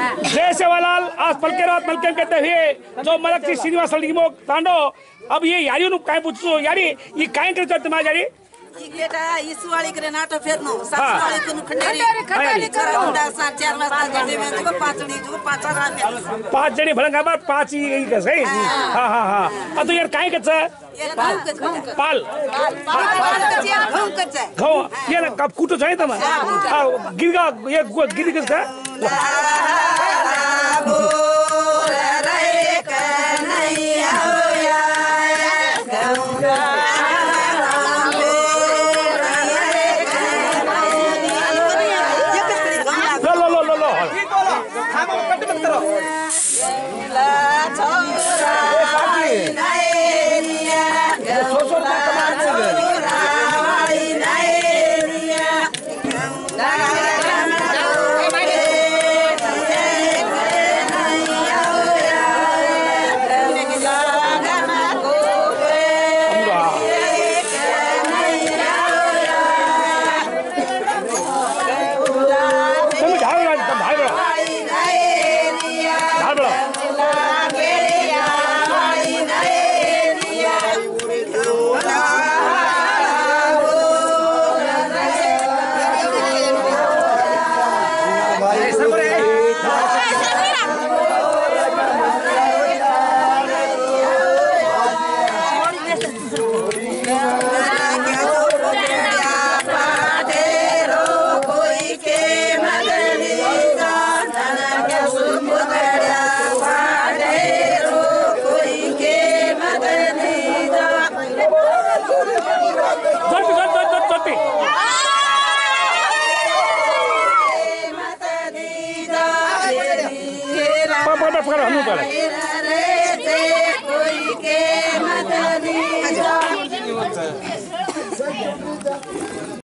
जय सेवालाल आज पलके रात मलके कहते हुए जो मलक जी श्रीनिवास लिमो तांडो अब ये यारी नु काय पूछो यारी ये काय करते तुम्हारी यारी ये बेटा इस वाली करे नाटो फेरनो सात वाली को खंडेरी करा मुंडा सा 4 वाजता जडे में जो पाचड़ी जो पाचा रात पांच जणी भलंगा बार पाच ही कसं हां हां हां आता यार काय करता पाल घो ये ना कब कुटो जाए तमा गिरगा ये गिरी कसं पकड़ हम पकड़